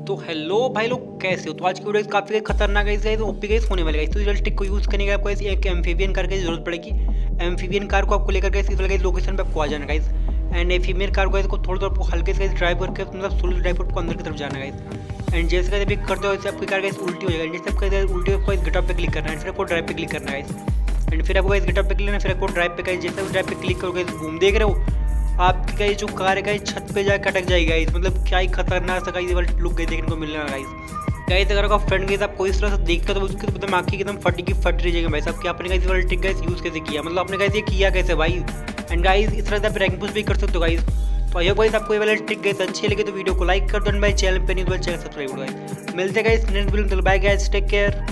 तो हेलो भाई लोग, कैसे हो? तो आज की वीडियो काफ़ी खतरनाक है, तो ओपी गाइस होने वाले गाइस। तो रियल ट्रिक को यूज़ करने के आपको एक एम्फीबियन कार की जरूरत पड़ेगी। एम्फीबियन कार को आपको लेकर के इस वाले लोकेशन पे आपको आ जाना गाइस। एंड एम्फीबियन कार को इसको थोड़ा थोड़ा हल्के से ड्राइव करके मतलब स्लो ड्राइव को अंदर की तरफ जाना गाइस। एंड जैसे कैसे भी करते हो वैसे आपकी कार गाइस उल्टी हो जाएगी। जैसे आपको उल्टी आपको इस गिटअप पे क्लिक करना है, फिर आपको ड्राइव पे क्लिक करना है गाइस। एंड फिर आपको इस गिटअप पे क्लिक करना है, फिर आपको ड्राइव पे जैसे ड्राइव पे क्लिक करोगे घूम देख रहे हो आपकी गाइस जो कार है गाइस छत पे जाकर अटक जाएगी गाइस। मतलब क्या ही खतरनाक सा गाइस ये वाला लुक देखने को मिलने वाला गाइस। गाइस अगर आपका फ्रेंड गाइस आपको इस तरह से देखता तो उसकी तो मतलब आंखें एकदम फटी की फट रही जाएगी भाई साहब कि आपने गाइस वाला ट्रिक गाइस यूज़ कैसे किया, मतलब आपने गाइस ये किया कैसे भाई। एंड गाइस इस तरह से आप रैंक पुश भी कर सकते हो गाइस। तो आई होप गाइस आपको ये वाला ट्रिक गाइस अच्छी लगे तो वीडियो को लाइक कर दो। भाई चैनल पे नहीं तो चैनल सब्सक्राइब करो गाइस। मिलते हैं गाइस नेक्स्ट वीडियो में। Bye guys, take care.